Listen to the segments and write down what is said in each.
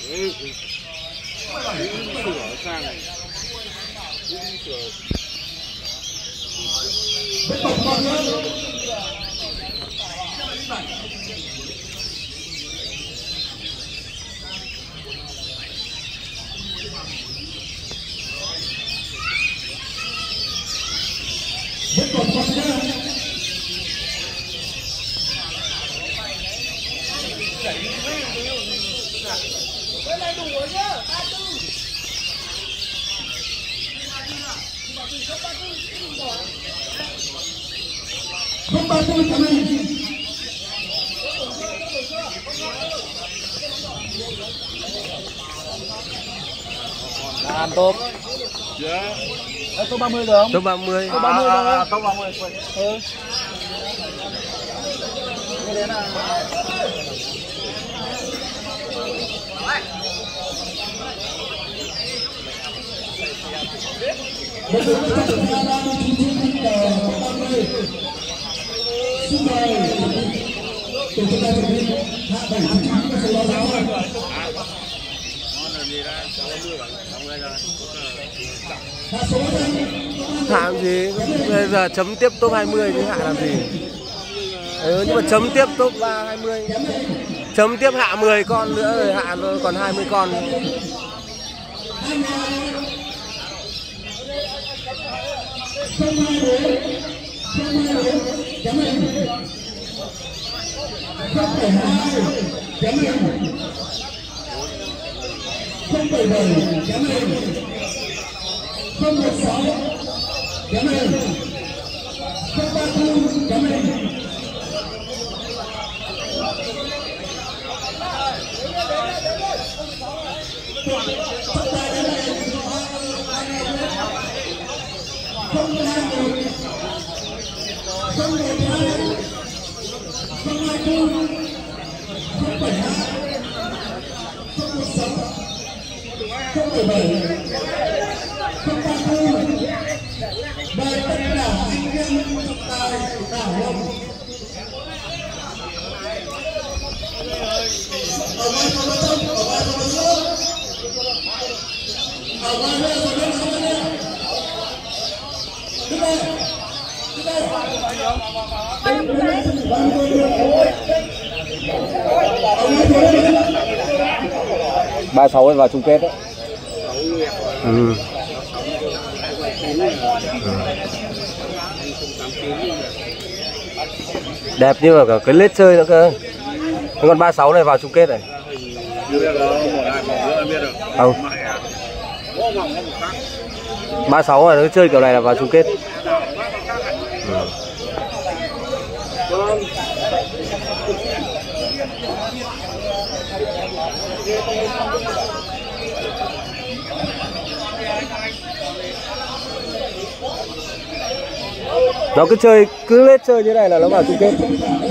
sửa sang này. Sửa. Làm tôm. Dạ. Tôm 30 được không? Tôm 30. Tôm 30 thôi. Tôm 30. Ừ. Cái đấy là Hạ làm gì? Bây giờ chấm tiếp top 20 chứ hạ làm gì? Nhưng mà chấm tiếp top 20. Chấm tiếp hạ 10 con nữa rồi hạ còn 20 con. ba sáu vào chung kết đấy. Ừ. Đẹp như mà cả cái lết chơi nữa cơ. Con 36 này vào chung kết này. Không. 36 này nó chơi kiểu này là vào chung kết. Ừ. Nó cứ lết chơi như này là nó vào chung kết.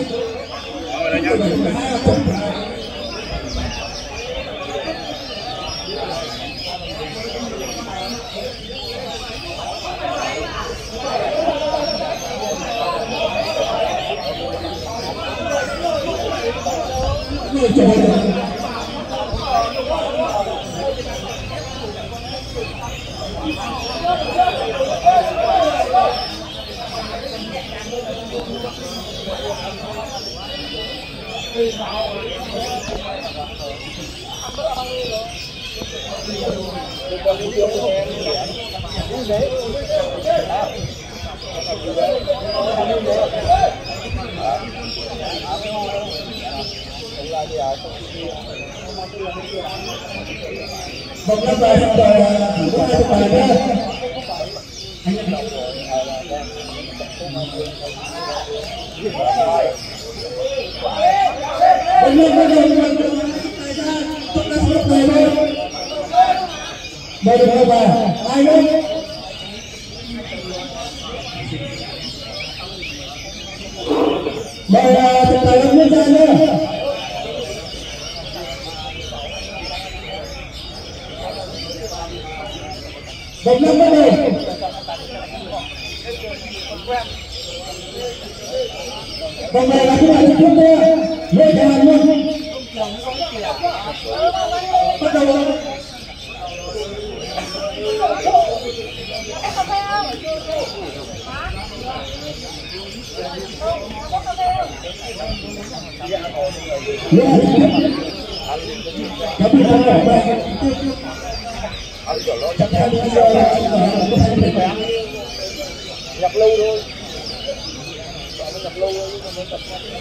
Vòng này là thứ hai chúng tôi lôi ra luôn. Bắt Nhập lâu thôi. Nhập lâu thôi nhưng mà nó tập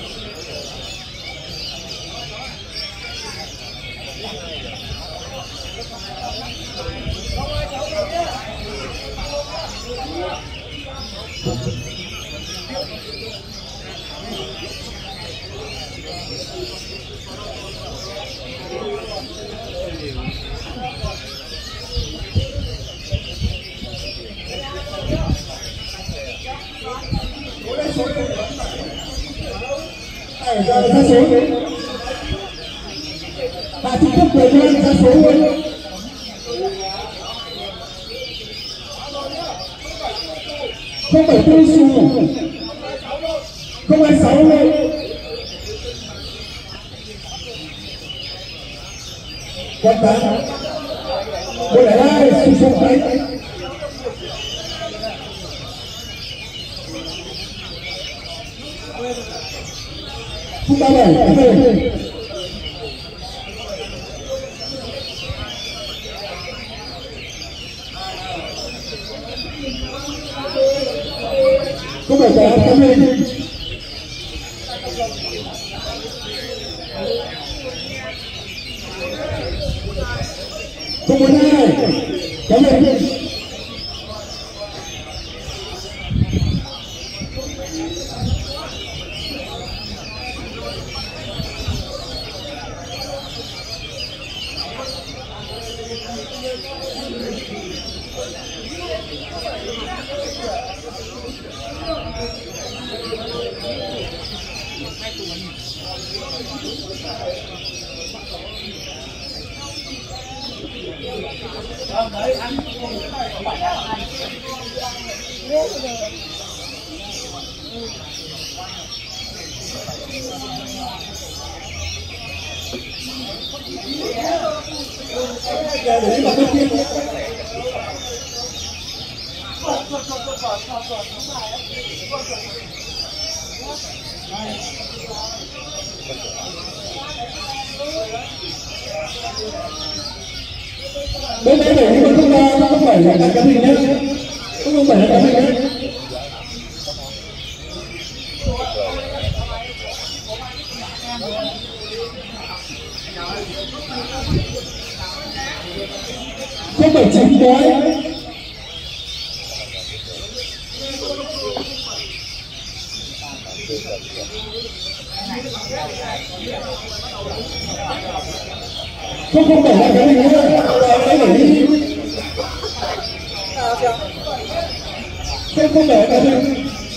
ra số và trực tiếp về lên ra số luôn. Không phải tư xù, không ai sáu luôn. Quan tám, một lại hai, xù xù đấy. Không ba bảy, không phải cả cái mình không muốn ai cái mình đấy anh không phải là anh bên đây để nhưng mà không phải là cái gì nhé, không phải là cái gì nhé. Không phải chính gói. Không phải là cái gì nữa, cái gì không phải cái gì.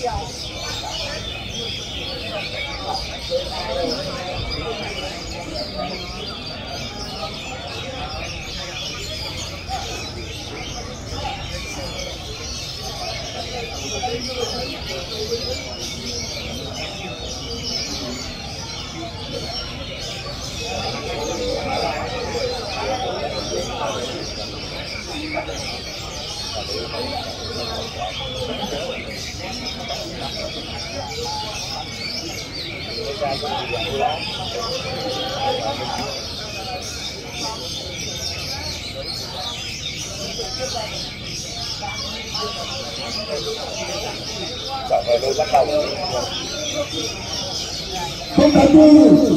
Không phải tu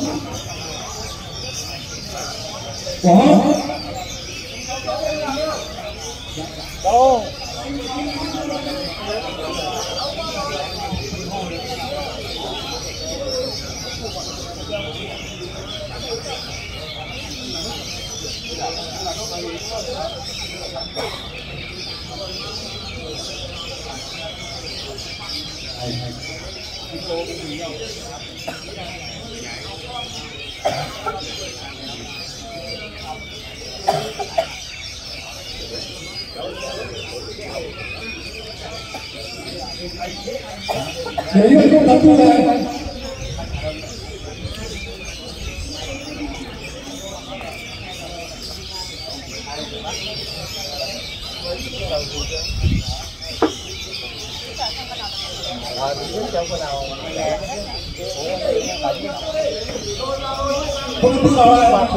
có nếu như không đóng thu này Không biết sao lại